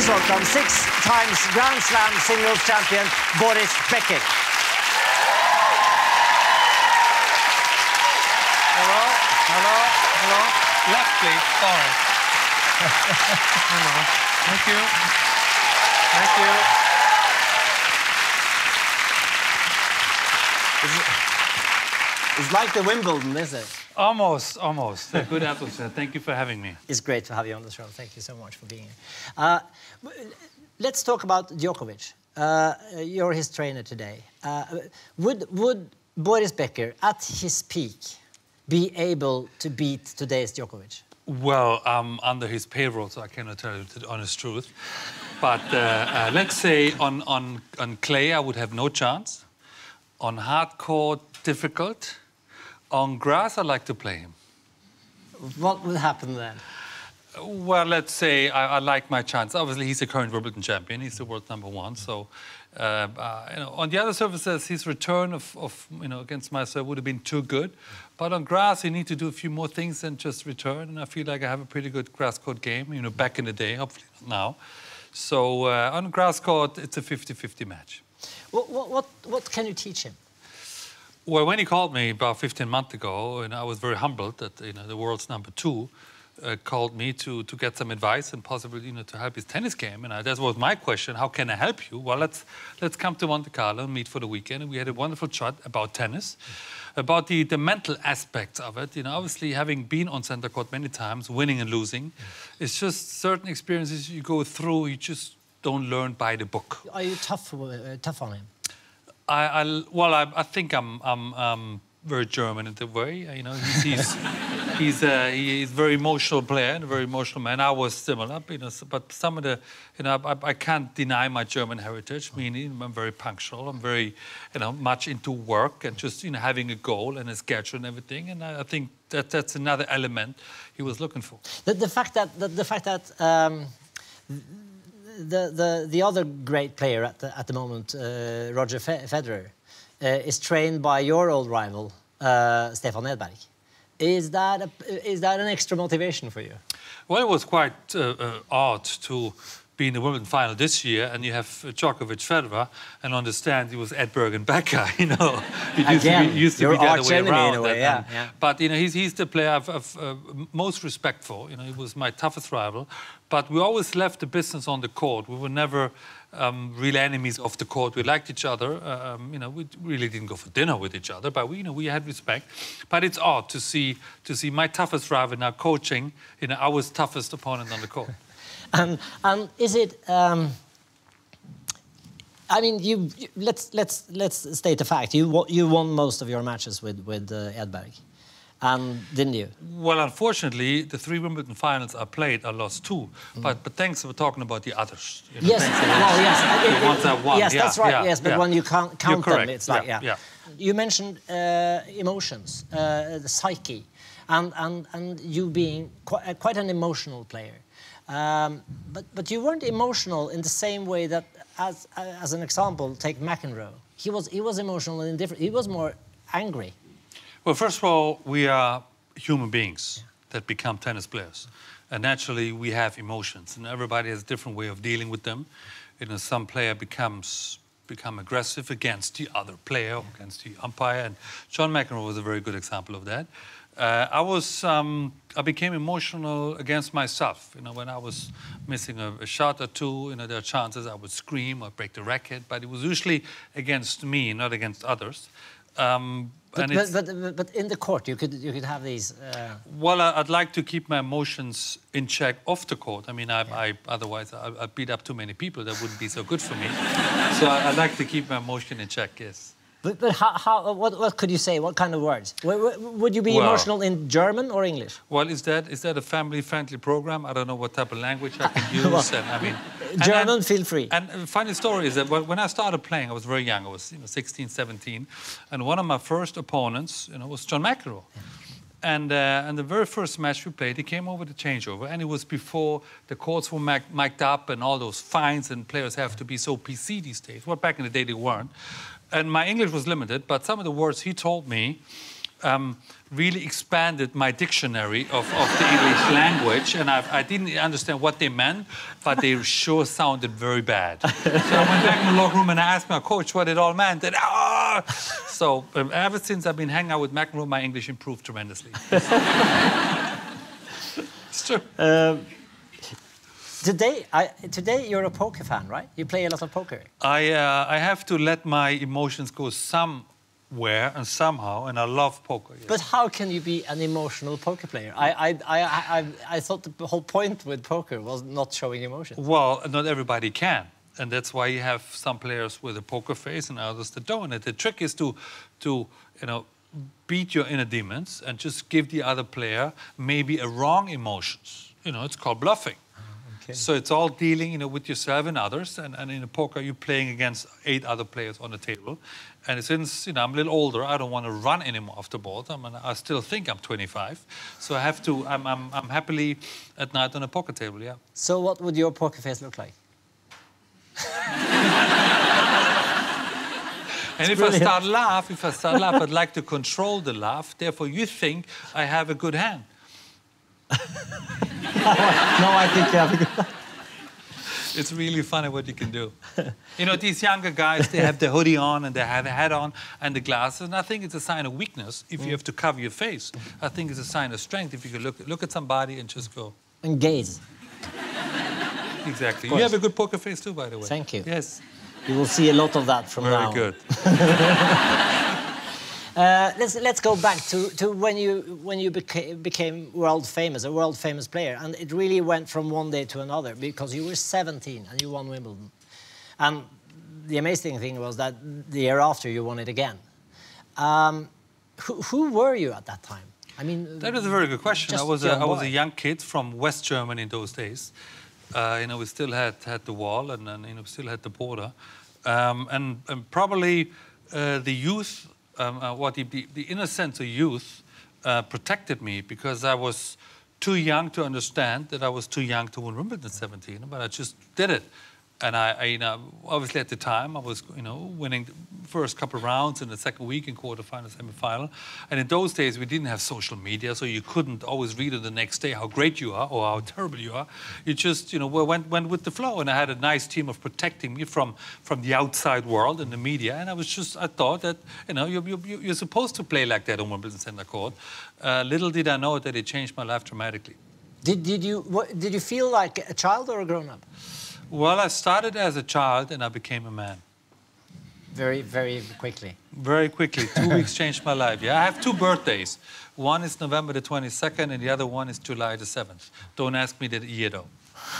welcome 6 times Grand Slam singles champion Boris Becker. Hello, hello, hello. Left, please. Sorry. Hello. Thank you. Thank you. It's like the Wimbledon, is it? Almost, almost. A good atmosphere. Thank you for having me. It's great to have you on the show. Thank you so much for being here. Let's talk about Djokovic. You're his trainer today. Would Boris Becker, at his peak, be able to beat today's Djokovic? Well, I'm under his payroll, so I cannot tell you the honest truth. But let's say on clay, I would have no chance. On hard court, difficult. On grass, I'd like to play him. What would happen then? Well, let's say I like my chance. Obviously, he's the current Wimbledon champion. He's the world #1. So, on the other surfaces, his return against my serve would have been too good. But on grass, you need to do a few more things than just return. And I feel like I have a pretty good grass court game. Back in the day, hopefully not now. So on grass court, it's a 50-50 match. What can you teach him? Well, when he called me about 15 months ago, and I was very humbled that the world's #2 called me to get some advice and possibly to help his tennis game. And that was my question: how can I help you? Well, let's come to Monte Carlo and meet for the weekend. And we had a wonderful chat about tennis, about the mental aspects of it. Obviously having been on center court many times, winning and losing, it's just certain experiences you go through. You just don't learn by the book. Are you tough on him? I think I'm very German in the way. He's a very emotional player and a very emotional man. I was similar, but some of the, I can't deny my German heritage. Meaning I'm very punctual. I'm very, much into work and just having a goal and a schedule and everything. And I think that's another element he was looking for. The fact that the other great player at the moment, Roger Federer, is trained by your old rival, Stefan Edberg. Is that an extra motivation for you? Well, it was quite odd to be in the Wimbledon final this year, and you have Djokovic, Federer, and understand it was Edberg and Becker. It used to be the other way around. In a way, yeah. But he's the player I've most respect for. He was my toughest rival. But we always left the business on the court. We were never real enemies off the court. We liked each other. We really didn't go for dinner with each other, but we had respect. But it's odd to see my toughest rival now coaching our toughest opponent on the court. And is it? Let's state the fact. You won most of your matches with Edberg. Didn't you? Well, unfortunately, the 3 Wimbledon finals I played, I lost 2. But thanks for talking about the others. Yes, the ones I won. Yes, that's right. Yes, but when you count them, it's like You mentioned emotions, the psyche, and you being quite an emotional player. But you weren't emotional in the same way that, as an example, take McEnroe. He was emotional and different. He was more angry. Well, first of all, we are human beings that become tennis players. And naturally, we have emotions. And everybody has a different way of dealing with them. Some player become aggressive against the other player, or against the umpire. And John McEnroe was a very good example of that. I became emotional against myself. When I was missing a shot or two, there are chances I would scream or break the racket. But it was usually against me, not against others. But in the court, you could have these. Well, I'd like to keep my emotions in check off the court. Otherwise I'd beat up too many people. That wouldn't be so good for me. So I'd like to keep my emotion in check. Yes. But what could you say? What kind of words? Would you be emotional in German or English? Well, is that a family-friendly program? I don't know what type of language I can use. German, feel free. And the funny story is that when I started playing, I was very young. I was 16, 17. And one of my first opponents was John McEnroe. And the very first match we played, he came over the changeover, and it was before the courts were mic'd up and all those fines, and players have to be so PC these days. Well, back in the day, they weren't. And my English was limited, but some of the words he told me really expanded my dictionary of the English language, and I didn't understand what they meant, but they sure sounded very bad. So I went back in the locker room and I asked my coach what it all meant. And, So ever since I've been hanging out with McEnroe, my English improved tremendously. It's true. Today you're a poker fan, right? You play a lot of poker. I have to let my emotions go somewhere and somehow, and I love poker. Yes. But how can you be an emotional poker player? I thought the whole point with poker was not showing emotions. Well, not everybody can, and that's why you have some players with a poker face and others that don't. And the trick is to beat your inner demons and just give the other player maybe a wrong emotions. It's called bluffing. Okay. So it's all dealing, with yourself and others. And in a poker, you're playing against 8 other players on the table. And since I'm a little older, I don't want to run anymore off the board. I still think I'm 25, so I have to. I'm happily at night on a poker table. Yeah. So what would your poker face look like? And if I start laugh, I'd like to control the laugh. Therefore, you think I have a good hand. No, I think you have a good hand. It's really funny what you can do. These younger guys, they have the hoodie on and they have a hat on and the glasses. And I think it's a sign of weakness if you have to cover your face. I think it's a sign of strength if you can look at somebody and just go. And gaze. Exactly. You have a good poker face too, by the way. Thank you. Yes. You will see a lot of that from now on. Very good. Let's go back to when you became world famous, a world famous player, and it really went from one day to another because you were 17 and you won Wimbledon, and the amazing thing was that the year after you won it again. Who were you at that time? I mean, that is a very good question. I was a young kid from West Germany in those days. We still had the wall and we still had the border, and probably the youth. The innocence of youth protected me because I was too young to understand that I was too young to win Wimbledon at 17, but I just did it. And I obviously at the time I was, winning the first couple of rounds in the second week in quarterfinal, semi-final. And in those days we didn't have social media, so you couldn't always read it the next day how great you are or how terrible you are. You just, went with the flow. And I had a nice team of protecting me from the outside world and the media. And I thought that, you're supposed to play like that on Wimbledon Center Court. Little did I know that it changed my life dramatically. Did you feel like a child or a grown-up? Well, I started as a child and I became a man. Very, very quickly. Very quickly. 2 weeks changed my life. Yeah, I have 2 birthdays. One is November the 22nd and the other one is July the 7th. Don't ask me the year though.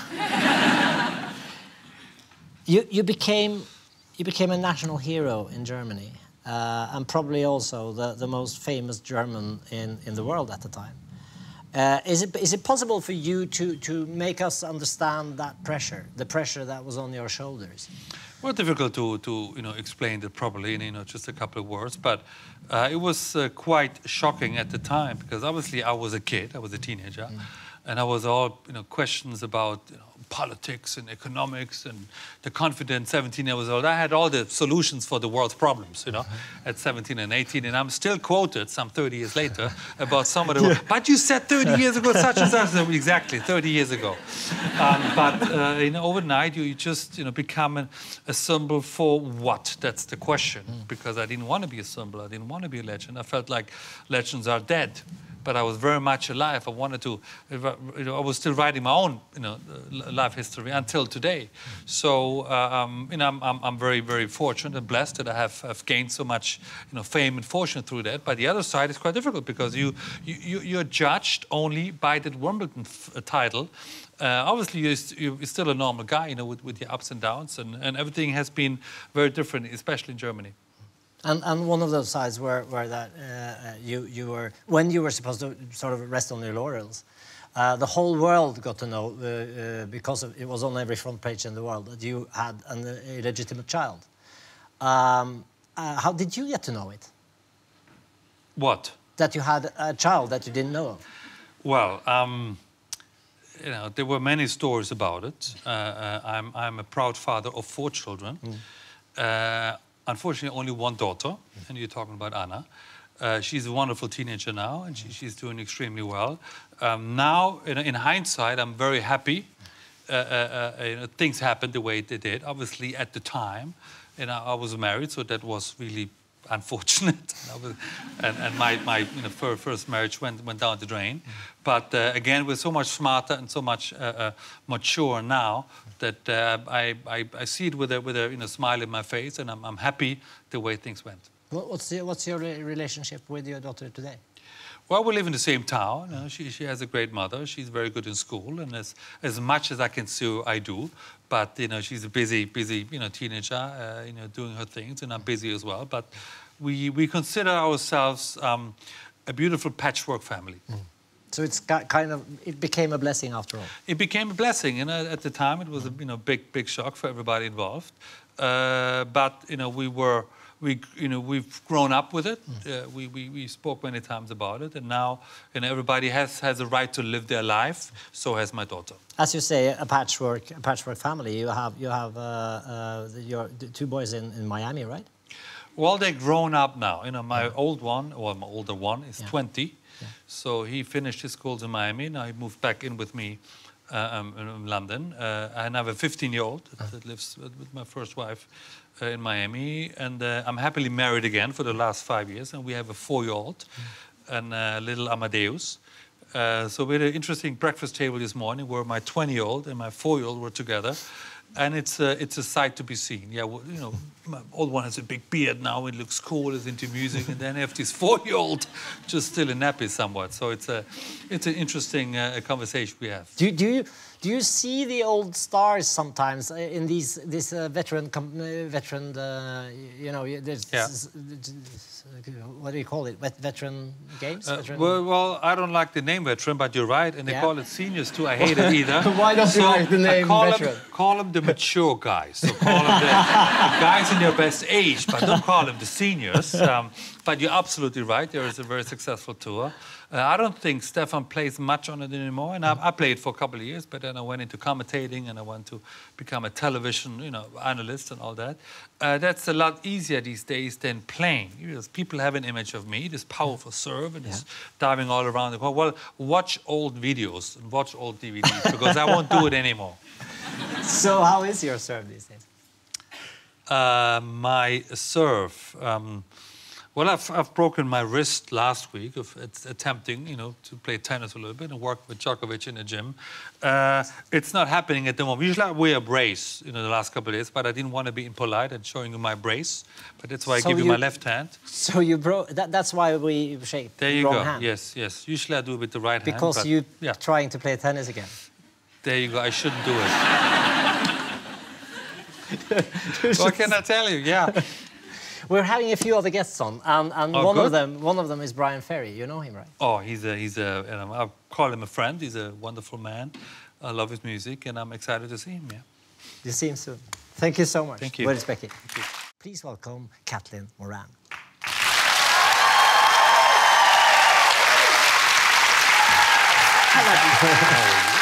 You became a national hero in Germany, and probably also the most famous German in the world at the time. Is it possible for you to make us understand that pressure, the pressure that was on your shoulders? Well, difficult to explain it properly in just a couple of words, but it was quite shocking at the time because obviously I was a kid, I was a teenager, and I was all questions about politics and economics and the confident 17 years old. I had all the solutions for the world's problems, at 17 and 18, and I'm still quoted some 30 years later about some of the. But you said 30 years ago such and such. Exactly, 30 years ago. But overnight you just become a symbol for what? That's the question. Because I didn't want to be a symbol. I didn't want to be a legend. I felt like legends are dead. But I was very much alive. I wanted to, I was still writing my own, life history until today. So, I'm very, very fortunate and blessed that I have gained so much, fame and fortune through that. But the other side is quite difficult because you're judged only by that Wimbledon title. Obviously, you're still a normal guy, with your ups and downs, and everything has been very different, especially in Germany. And one of those sides were that you were, when you were supposed to sort of rest on your laurels, the whole world got to know, because it was on every front page in the world, that you had an illegitimate child. How did you get to know it? What? That you had a child that you didn't know of. Well, there were many stories about it. I'm a proud father of 4 children. Unfortunately, only one daughter, and you're talking about Anna. She's a wonderful teenager now, and she's doing extremely well. Now, in hindsight, I'm very happy. Things happened the way they did. Obviously, at the time, I was married, so that was really unfortunate. And my first marriage went down the drain. But again, we're so much smarter and so much mature now that I see it with a smile in my face, and I'm happy the way things went. What's your relationship with your daughter today? Well, we live in the same town. She has a great mother. She's very good in school, and as much as I can see, I do. But she's a busy teenager, doing her things, and I'm busy as well. But we consider ourselves a beautiful patchwork family. Mm. So it became a blessing after all. It became a blessing, at the time it was a big shock for everybody involved. But we've grown up with it. We spoke many times about it, and now everybody has a right to live their life. So has my daughter. As you say, a patchwork family. You have your two boys in Miami, right? Well, they're grown up now. My old one, or my older one, is 20. Yeah. So he finished his schools in Miami. Now he moved back in with me in London. And I have a 15-year-old that lives with my first wife in Miami. And I'm happily married again for the last 5 years. And we have a 4-year-old and little Amadeus. So we had an interesting breakfast table this morning where my 20-year-old and my 4-year-old were together. And it's a sight to be seen. Yeah, well, my old one has a big beard now. He looks cool. He's into music, and then I have this 4-year-old just still in nappies somewhat. So it's an interesting conversation we have. Do you see the old stars sometimes in these veteran what do you call it? Veteran games? Well, I don't like the name veteran, but you're right, and they call it seniors too. I hate it either. Why don't you like the name veteran? Call them the mature guys. So call them the guys in their best age, but don't call them the seniors. But you're absolutely right. There is a very successful tour. I don't think Stefan plays much on it anymore, and I played for a couple of years, but then I went into commentating and I went to become a television, analyst and all that. That's a lot easier these days than playing. People have an image of me, this powerful serve and this diving all around the court. Well, watch old videos and watch old DVDs because I won't do it anymore. So how is your serve these days? My serve. Well, I've broken my wrist last week of attempting, to play tennis a little bit and work with Djokovic in the gym. It's not happening at the moment. Usually I wear a brace, the last couple of days, but I didn't want to be impolite and showing you my brace. But that's why I give you my left hand. So you broke. That's why we shake. There you go. Hand. Yes. Usually I do it with the right hand. Because you're trying to play tennis again. There you go. I shouldn't do it. What can I tell you? Yeah. We're having a few other guests on, and one of them is Bryan Ferry. You know him, right? Oh, he's I call him a friend. He's a wonderful man. I love his music, and I'm excited to see him. Yeah. You see him soon. Thank you so much. Thank you. Well respected. Please welcome Kathleen Moran. Hello.